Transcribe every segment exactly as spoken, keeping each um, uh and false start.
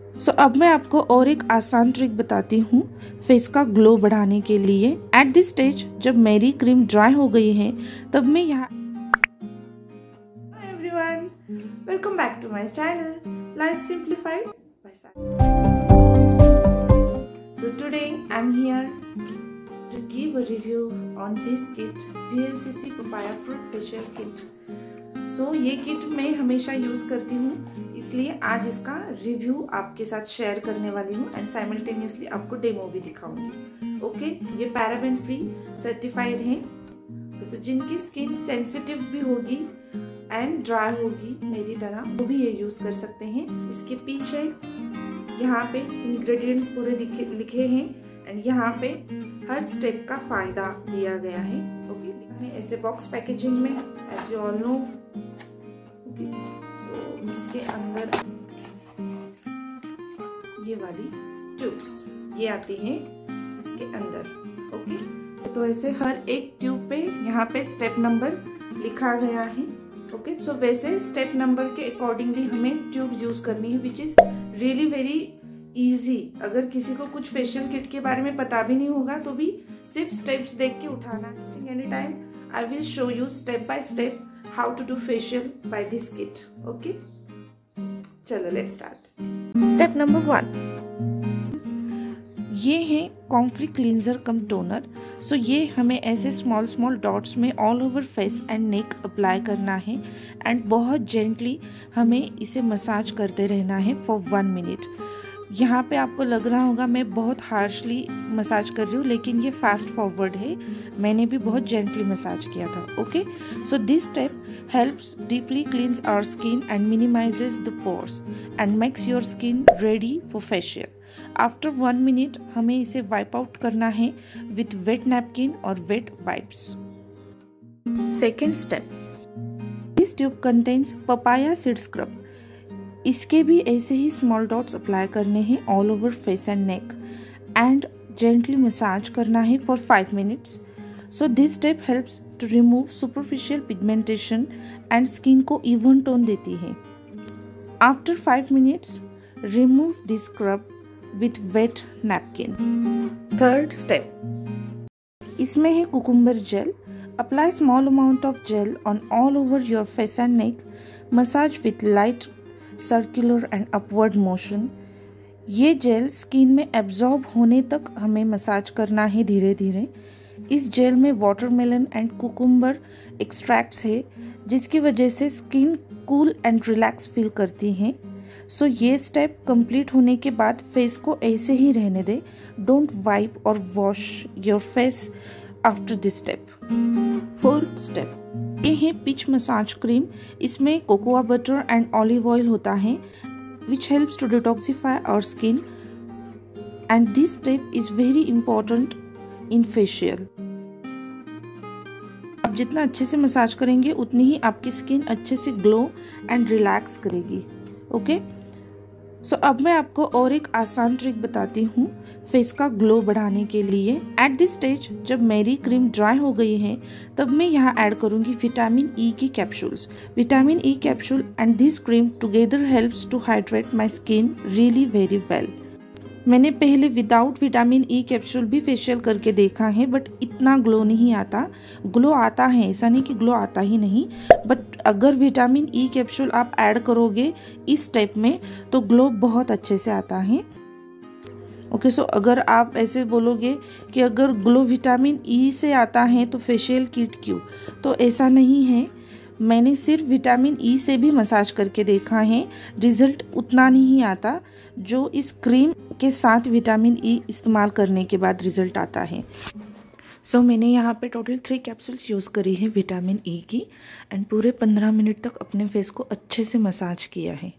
सो so, अब मैं आपको और एक आसान ट्रिक बताती हूँ फेस का ग्लो बढ़ाने के लिए। एट दिस स्टेज जब मेरी क्रीम ड्राई हो गई है तब मैं यहाँ Hi everyone, welcome back to my channel Life Simplified by Sai. So today I'm here to give a review on this kit, V L C C Papaya Fruit Facial Kit. So so, ये kit मैं हमेशा use करती हूँ, इसलिए आज इसका review आपके साथ शेयर करने वाली हूँ एंड साइमल्टेनियसली आपको डेमो भी दिखाऊंगी। ओके, ये पैराबेन फ्री सर्टिफाइड है, तो जिनकी स्किन सेंसिटिव भी होगी एंड ड्राई होगी मेरी तरह, वो भी ये यूज कर सकते हैं। इसके पीछे यहाँ पे इंग्रेडिएंट्स पूरे लिखे, लिखे हैं एंड यहाँ पे हर स्टेप का फायदा दिया गया है। ओके, ऐसे बॉक्स पैकेजिंग में, as you all know. Okay, so इसके अंदर ये वाली ट्यूब्स ये आती हैं इसके अंदर। ओके, तो ऐसे हर एक ट्यूब पे यहाँ पे स्टेप नंबर लिखा गया है। ओके, सो वैसे स्टेप नंबर के अकॉर्डिंगली हमें ट्यूब्स यूज करनी है, which is really very easy. अगर किसी को कुछ फेशियल किट के बारे में पता भी नहीं होगा तो भी सिर्फ स्टेप्स देख के उठाना। Any time I will show you step by step how to do facial by this kit. Okay? चलो let's start. Step number one. ये है कॉम्फ्री क्लींजर कम टोनर। सो ये हमें ऐसे स्मॉल स्मॉल डॉट्स में all over face and neck apply करना है and बहुत जेंटली हमें इसे मसाज करते रहना है फॉर वन मिनट। यहाँ पे आपको लग रहा होगा मैं बहुत हार्शली मसाज कर रही हूँ, लेकिन ये फास्ट फॉरवर्ड है, मैंने भी बहुत जेंटली मसाज किया था। Okay, so this step helps deeply cleanses our skin and minimises the pores and makes your skin ready for facial. After one minute हमें इसे वाइप आउट करना है विथ वेट नैपकिन और wet wipes. Second step, this tube contains papaya seed scrub. इसके भी ऐसे ही small dots apply करने हैं all over face and neck and gently massage करना है for five minutes. So this step helps to remove superficial pigmentation and skin को even tone देती है। After five minutes remove this scrub with wet napkin. Third step, इसमें है cucumber gel. Apply small amount of gel on all over your face and neck. Massage with light circular and upward motion. ये gel skin में absorb होने तक हमें massage करना है धीरे धीरे। इस जेल में वाटरमेलन एंड कुकुम्बर एक्सट्रैक्ट्स है, जिसकी वजह से skin cool and relax feel करती है। सो so, ये स्टेप कंप्लीट होने के बाद फेस को ऐसे ही रहने दे। डोंट वाइप और wash your face after this step. Fourth step, ये है पिच मसाज क्रीम। इसमें cocoa butter and olive oil होता है which helps to detoxify our skin and this step is very important in facial. आप जितना अच्छे से मसाज करेंगे उतनी ही आपकी स्किन अच्छे से ग्लो एंड रिलैक्स करेगी। ओके, सो अब मैं आपको और एक आसान ट्रिक बताती हूँ फेस का ग्लो बढ़ाने के लिए। एट दिस स्टेज जब मेरी क्रीम ड्राई हो गई है तब मैं यहाँ ऐड करूँगी विटामिन ई की capsules. Vitamin E capsule and this cream together helps to hydrate my skin really very well. मैंने पहले विदाउट विटामिन ई कैप्सूल भी फेशियल करके देखा है, बट इतना ग्लो नहीं आता। ग्लो आता है, ऐसा नहीं कि ग्लो आता ही नहीं, बट अगर विटामिन ई कैप्सूल आप ऐड करोगे इस स्टेप में तो ग्लो बहुत अच्छे से आता है। ओके, okay, सो so अगर आप ऐसे बोलोगे कि अगर ग्लो विटामिन ई से आता है तो फेशियल किट क्यों, तो ऐसा नहीं है। मैंने सिर्फ विटामिन ई से भी मसाज करके देखा है, रिजल्ट उतना नहीं आता जो इस क्रीम के साथ विटामिन ई इस्तेमाल करने के बाद रिजल्ट आता है। सो so, मैंने यहाँ पे टोटल थ्री कैप्सूल्स यूज़ करी है विटामिन ई की एंड पूरे पंद्रह मिनट तक अपने फेस को अच्छे से मसाज किया है।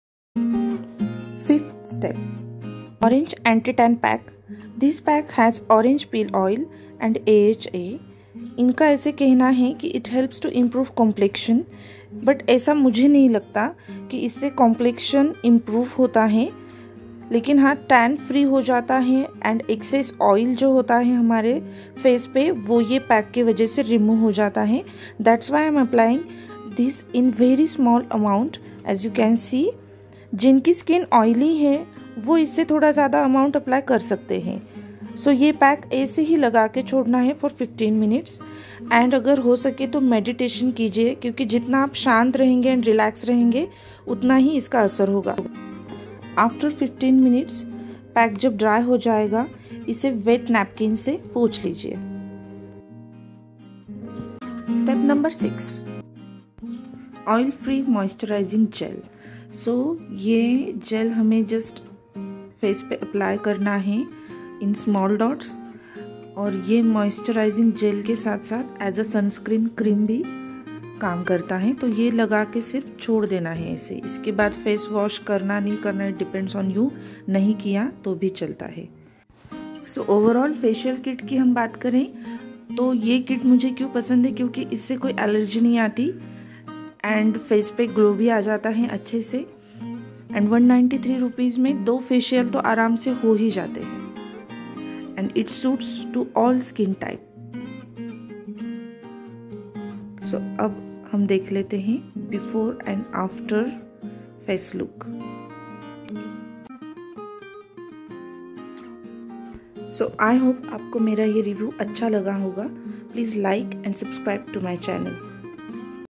Fifth step, Orange Anti-Tan Pack. This pack has orange peel oil and A H A. इनका ऐसे कहना है कि it helps to improve complexion, but ऐसा मुझे नहीं लगता कि इससे complexion improve होता है, लेकिन हाँ टैन फ्री हो जाता है एंड एक्सेस ऑयल जो होता है हमारे फेस पे वो ये पैक की वजह से रिमूव हो जाता है। That's why I am applying this in very small amount. As you can see जिनकी स्किन ऑयली है वो इससे थोड़ा ज़्यादा अमाउंट अप्लाई कर सकते हैं। सो so, ये पैक ऐसे ही लगा के छोड़ना है फॉर फिफ्टीन मिनट्स। एंड अगर हो सके तो मेडिटेशन कीजिए, क्योंकि जितना आप शांत रहेंगे एंड रिलैक्स रहेंगे उतना ही इसका असर होगा। आफ्टर फिफ्टीन मिनट्स पैक जब ड्राई हो जाएगा, इसे वेट नैपकिन से पोंछ लीजिए। Step number six, oil free moisturising gel. So ये जेल हमें जस्ट फेस पे अप्लाई करना है इन स्मॉल डॉट्स, और ये मॉइस्चराइजिंग जेल के साथ साथ एज अ सनस्क्रीन क्रीम भी काम करता है। तो ये लगा के सिर्फ छोड़ देना है ऐसे। इसके बाद फेस वॉश करना नहीं करना है, डिपेंड्स ऑन यू। नहीं किया तो भी चलता है। सो ओवरऑल फेशियल किट की हम बात करें तो ये किट मुझे क्यों पसंद है, क्योंकि इससे कोई एलर्जी नहीं आती एंड फेस पे ग्लो भी आ जाता है अच्छे से। And one ninety three rupees में दो फेशियल तो आराम से हो ही जाते हैं। And it suits to all skin type. So अब हम देख लेते हैं before and after face look. So I hope आपको मेरा ये रिव्यू अच्छा लगा होगा। Please like and subscribe to my channel.